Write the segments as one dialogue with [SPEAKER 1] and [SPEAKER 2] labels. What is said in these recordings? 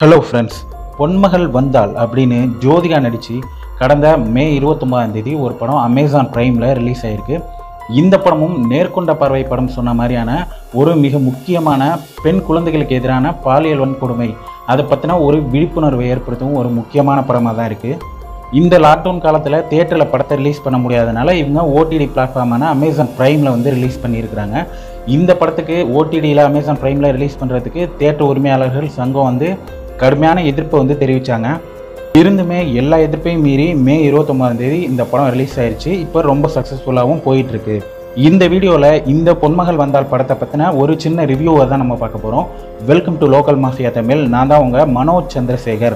[SPEAKER 1] Hello friends, பொன்மகள் வந்தாள் அப்படின்னு ஜோதிகா நடித்து கடந்த மே 29 ஒரு படம் அமேசான் பிரைமில் ரிலீஸ் ஆகிருக்கு. இந்த படமும் நேர்கொண்ட பார்வை படம் சொன்ன மாதிரியான ஒரு மிக முக்கியமான பெண் குழந்தைகளுக்கு எதிரான பாலியல் வன்கொடுமை அதை பற்றின ஒரு விழிப்புணர்வை ஏற்படுத்தும் ஒரு முக்கியமான படமாக தான் இருக்குது. இந்த லாக்டவுன் காலத்தில் தியேட்டரில் படத்தை ரிலீஸ் பண்ண முடியாதனால இவங்க ஓடிடி பிளாட்ஃபார்மான அமேசான் பிரைமில் வந்து ரிலீஸ் பண்ணியிருக்கிறாங்க. இந்த படத்துக்கு ஓடிடியில் அமேசான் பிரைமில் ரிலீஸ் பண்ணுறதுக்கு தியேட்டர் உரிமையாளர்கள் சங்கம் வந்து கடுமையான எதிர்ப்பை வந்து தெரிவித்தாங்க. இருந்துமே எல்லா எதிர்ப்பையும் மீறி மே 29 இந்த படம் ரிலீஸ் ஆயிடுச்சு. இப்போ ரொம்ப சக்ஸஸ்ஃபுல்லாகவும் போயிட்டுருக்கு. இந்த வீடியோவில் இந்த பொன்மகள் வந்தால் படத்தை பற்றின ஒரு சின்ன ரிவ்யூவை தான் நம்ம பார்க்க போகிறோம். Welcome to local mafia Tamil. நான் தான் உங்கள் மனோஜ் சந்திரசேகர்.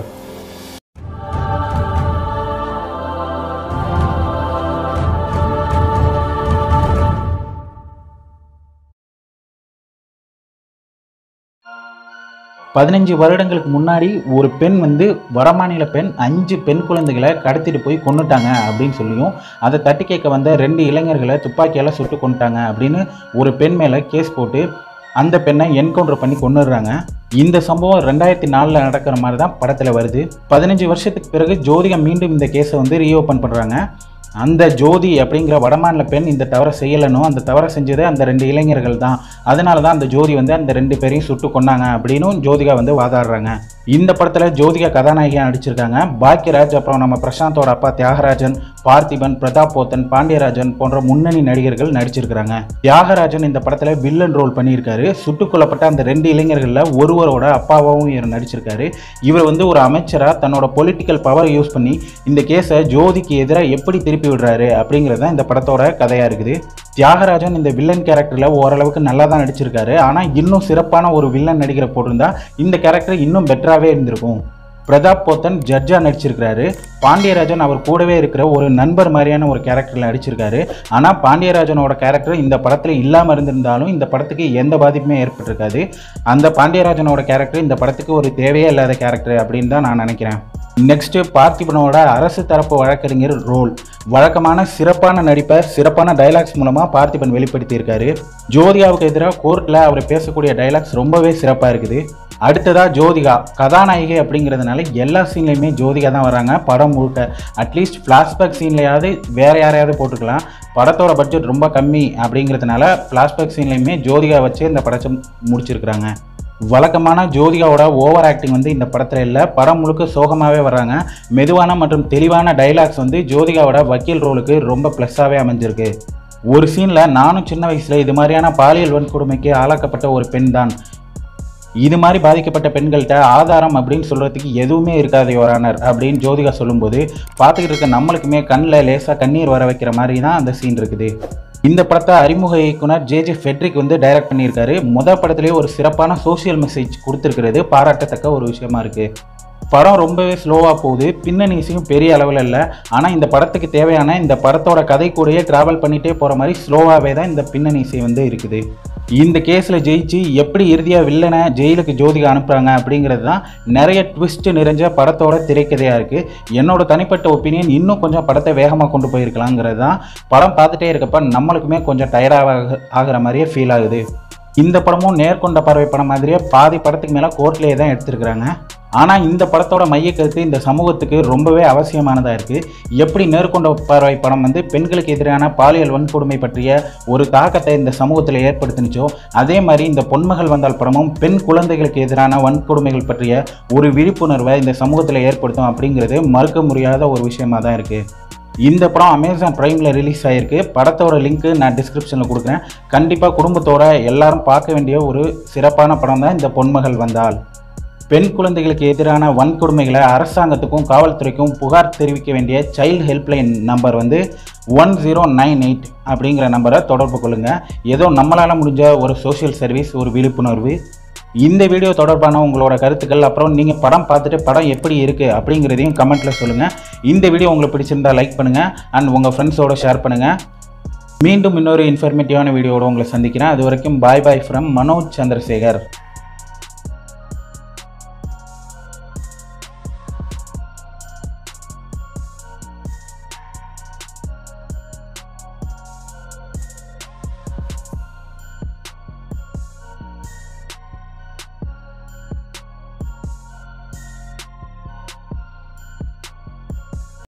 [SPEAKER 1] பதினஞ்சு வருடங்களுக்கு முன்னாடி ஒரு பெண் வந்து வடமாநில பெண் 5 பெண் குழந்தைகளை கடத்திட்டு போய் கொன்னுட்டாங்க அப்படின்னு சொல்லியும் அதை தட்டி கேட்க வந்த 2 இளைஞர்களை துப்பாக்கியால் சுட்டு கொண்டுட்டாங்க அப்படின்னு ஒரு பெண் மேலே கேஸ் போட்டு அந்த பெண்ணை என்கவுண்டர் பண்ணி கொன்னுடுறாங்க. இந்த சம்பவம் 2004 நடக்கிற மாதிரி தான் படத்தில் வருது. 15 வருஷத்துக்கு பிறகு ஜோதிகா மீண்டும் இந்த கேஸை வந்து ரீஓப்பன் பண்ணுறாங்க. அந்த ஜோதி அப்படிங்கிற வடமாநில பெண் இந்த தவறை செய்யலைனோ அந்த தவறை செஞ்சது அந்த 2 இளைஞர்கள் தான். அதனால தான் அந்த ஜோதி வந்து அந்த 2 பேரையும் சுட்டு கொன்னாங்க அப்படின்னு ஜோதிகா வந்து வாதாடுறாங்க. இந்த படத்தில் ஜோதிகா கதாநாயகியாக நடிச்சிருக்காங்க. பாக்கியராஜ், அப்புறம் நம்ம பிரசாந்தோட அப்பா தியாகராஜன், பார்த்திபன், பிரதாப் போத்தன், பாண்டியராஜன் போன்ற முன்னணி நடிகர்கள் நடிச்சிருக்கிறாங்க. தியாகராஜன் இந்த படத்தில் வில்லன் ரோல் பண்ணியிருக்காரு. சுட்டுக் கொல்லப்பட்ட அந்த 2 இளைஞர்களில் ஒருவரோட அப்பாவாகவும் இவர் நடிச்சிருக்காரு. இவர் வந்து ஒரு அமைச்சராக தன்னோட பொலிட்டிக்கல் பவரை யூஸ் பண்ணி இந்த கேஸை ஜோதிக்கு எதிராக எப்படி திருப்பி விடுறாரு அப்படிங்கிறது தான் இந்த படத்தோட கதையாக இருக்குது. தியாகராஜன் இந்த வில்லன் கேரக்டரில் ஓரளவுக்கு நல்லா தான் நடிச்சிருக்காரு. ஆனால் இன்னும் சிறப்பான ஒரு வில்லன் நடிகரை போட்டிருந்தா இந்த கேரக்டர் இன்னும் பெட்டராகவே இருந்திருக்கும். பிரதாப் போத்தன் ஜட்ஜாக நடிச்சிருக்கிறாரு. பாண்டியராஜன் அவர் கூடவே இருக்கிற ஒரு நண்பர் மாதிரியான ஒரு கேரக்டரில் நடிச்சிருக்காரு. ஆனால் பாண்டியராஜனோட கேரக்டர் இந்த படத்தில் இல்லாமல் இருந்திருந்தாலும் இந்த படத்துக்கு எந்த பாதிப்புமே ஏற்பட்டிருக்காது. அந்த பாண்டியராஜனோட கேரக்டர் இந்த படத்துக்கு ஒரு தேவையே இல்லாத கேரக்டர் அப்படின்னு தான் நான் நினைக்கிறேன். நெக்ஸ்ட்டு பார்த்திபனோட அரசு தரப்பு வழக்கறிஞர் ரோல். வழக்கமான சிறப்பான நடிப்பை சிறப்பான டைலாக்ஸ் மூலமாக பார்த்திபன் வெளிப்படுத்தியிருக்காரு. ஜோதிகாவுக்கு எதிராக கோர்ட்டில் அவர் பேசக்கூடிய டைலாக்ஸ் ரொம்பவே சிறப்பாக இருக்குது. அடுத்ததாக ஜோதிகா கதாநாயகி அப்படிங்கிறதுனால எல்லா சீன்லையுமே ஜோதிகா தான் வராங்க. படம் முழுக்க அட்லீஸ்ட் ஃப்ளாஷ்பேக் சீன்லையாவது வேறு யாரையாவது போட்டுக்கலாம். படத்தோட பட்ஜெட் ரொம்ப கம்மி அப்படிங்கிறதுனால ஃப்ளாஷ்பேக் சீன்லையுமே ஜோதிகா வச்சு இந்த படத்தை முடிச்சிருக்கிறாங்க. வழக்கமான ஜோதிகாவோட ஓவர் ஆக்டிங் வந்து இந்த படத்தில் இல்லை. படம் முழுக்க சோகமாகவே வர்றாங்க. மெதுவான மற்றும் தெளிவான டைலாக்ஸ் வந்து ஜோதிகாவோட வக்கீல் ரோலுக்கு ரொம்ப ப்ளஸ்ஸாகவே அமைஞ்சிருக்கு. ஒரு சீனில் நானும் சின்ன வயசில் இது மாதிரியான பாலியல் வன்கொடுமைக்கு ஆளாக்கப்பட்ட ஒரு பெண் தான். இது மாதிரி பாதிக்கப்பட்ட பெண்கள்கிட்ட ஆதாரம் அப்படின்னு சொல்கிறதுக்கு எதுவுமே இருக்காது யோரானர் அப்படின்னு ஜோதிகா சொல்லும்போது பார்த்துக்கிட்டு இருக்க நம்மளுக்குமே கண்ணில் லேசாக கண்ணீர் வர வைக்கிற மாதிரி தான் அந்த சீன் இருக்குது. இந்த படத்தை அறிமுக இயக்குனர் ஜே ஃபெட்ரிக் வந்து டைரக்ட் பண்ணியிருக்காரு. முதல் படத்துலேயே ஒரு சிறப்பான சோசியல் மெசேஜ் கொடுத்துருக்கிறது பாராட்டத்தக்க ஒரு விஷயமா இருக்குது. படம் ரொம்பவே ஸ்லோவாக போகுது. பின்னணி இசையும் பெரிய அளவில் இல்லை. ஆனால் இந்த படத்துக்கு தேவையான இந்த படத்தோட கதை கூடயே ட்ராவல் பண்ணிகிட்டே போகிற மாதிரி ஸ்லோவாகவே தான் இந்த பின்னணி இசை வந்து இருக்குது. இந்த கேஸில் ஜெயிச்சு எப்படி இறுதியாக வில்லனை ஜெயிலுக்கு ஜோதிகா அனுப்புகிறாங்க அப்படிங்கிறது தான் நிறைய ட்விஸ்ட் நிறைஞ்ச படத்தோட திரைக்கதையாக இருக்குது. என்னோட தனிப்பட்ட ஒப்பீனியன் இன்னும் கொஞ்சம் படத்தை வேகமாக கொண்டு போயிருக்கலாங்கிறது தான். படம் பார்த்துட்டே இருக்கப்ப நம்மளுக்குமே கொஞ்சம் டயர்டாக ஆகிற மாதிரியே ஃபீல் ஆகுது. இந்த படமும் நேர்கொண்ட பார்வை படம் மாதிரியே பாதி படத்துக்கு மேலே கோர்ட்லேயே தான் எடுத்துருக்குறாங்க. ஆனால் இந்த படத்தோட மையக்கருத்து இந்த சமூகத்துக்கு ரொம்பவே அவசியமானதாக இருக்குது. எப்படி நேர்கொண்ட பார்வை படம் வந்து பெண்களுக்கு எதிரான பாலியல் வன்கொடுமை பற்றிய ஒரு தாக்கத்தை இந்த சமூகத்தில் ஏற்படுத்தினுச்சோ அதே மாதிரி இந்த பொன்மகள் வந்தால் படமும் பெண் குழந்தைகளுக்கு எதிரான வன்கொடுமைகள் பற்றிய ஒரு விழிப்புணர்வை இந்த சமூகத்தில் ஏற்படுத்தும் அப்படிங்கிறது மறுக்க முடியாத ஒரு விஷயமாக தான் இருக்குது. இந்த படம் அமேசான் பிரைமில் ரிலீஸ் ஆகிருக்கு. படத்தோட லிங்க்கு நான் டிஸ்கிரிப்ஷனில் கொடுக்குறேன். கண்டிப்பாக குடும்பத்தோட எல்லாரும் பார்க்க வேண்டிய ஒரு சிறப்பான படம் தான் இந்த பொன்மகள் வந்தால். பெண் குழந்தைகளுக்கு எதிரான வன்கொடுமைகளை அரசாங்கத்துக்கும் காவல்துறைக்கும் புகார் தெரிவிக்க வேண்டிய சைல்டு ஹெல்ப்லைன் நம்பர் வந்து 1098 அப்படிங்கிற நம்பரை தொடர்பு கொள்ளுங்கள். ஏதோ நம்மளால் முடிஞ்ச ஒரு சோஷியல் சர்வீஸ், ஒரு விழிப்புணர்வு. இந்த வீடியோ தொடர்பான உங்களோட கருத்துக்கள், அப்புறம் நீங்கள் படம் பார்த்துட்டு படம் எப்படி இருக்குது அப்படிங்கிறதையும் கமெண்ட்டில் சொல்லுங்கள். இந்த வீடியோ உங்களுக்கு பிடிச்சிருந்தா லைக் பண்ணுங்கள் அண்ட் உங்கள் ஃப்ரெண்ட்ஸோடு ஷேர் பண்ணுங்கள். மீண்டும் இன்னொரு இன்ஃபர்மேட்டிவான வீடியோவோடு உங்களை சந்திக்கிறேன். அது வரைக்கும் பாய் ஃப்ரம் மனோஜ் சந்திரசேகர்.